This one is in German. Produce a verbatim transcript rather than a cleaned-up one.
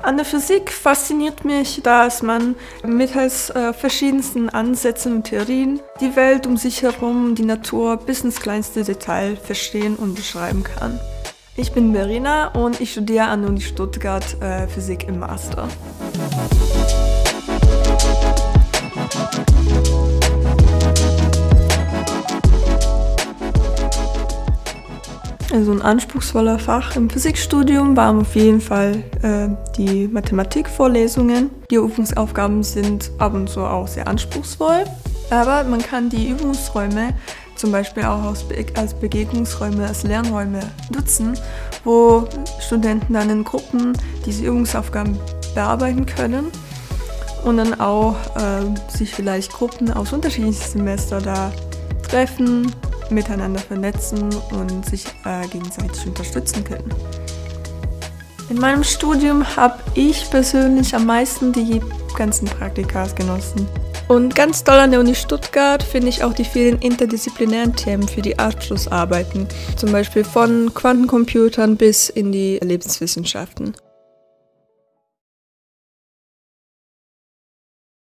An der Physik fasziniert mich, dass man mittels äh, verschiedensten Ansätzen und Theorien die Welt um sich herum, die Natur bis ins kleinste Detail verstehen und beschreiben kann. Ich bin Verena und ich studiere an der Uni Stuttgart äh, Physik im Master. Also ein anspruchsvoller Fach im Physikstudium waren auf jeden Fall äh, die Mathematikvorlesungen. Die Übungsaufgaben sind ab und zu auch sehr anspruchsvoll, aber man kann die Übungsräume zum Beispiel auch als, Be als Begegnungsräume, als Lernräume nutzen, wo Studenten dann in Gruppen diese Übungsaufgaben bearbeiten können und dann auch äh, sich vielleicht Gruppen aus unterschiedlichen Semestern da treffen, miteinander vernetzen und sich äh, gegenseitig unterstützen können. In meinem Studium habe ich persönlich am meisten die ganzen Praktika genossen. Und ganz toll an der Uni Stuttgart finde ich auch die vielen interdisziplinären Themen für die Abschlussarbeiten, zum Beispiel von Quantencomputern bis in die Lebenswissenschaften.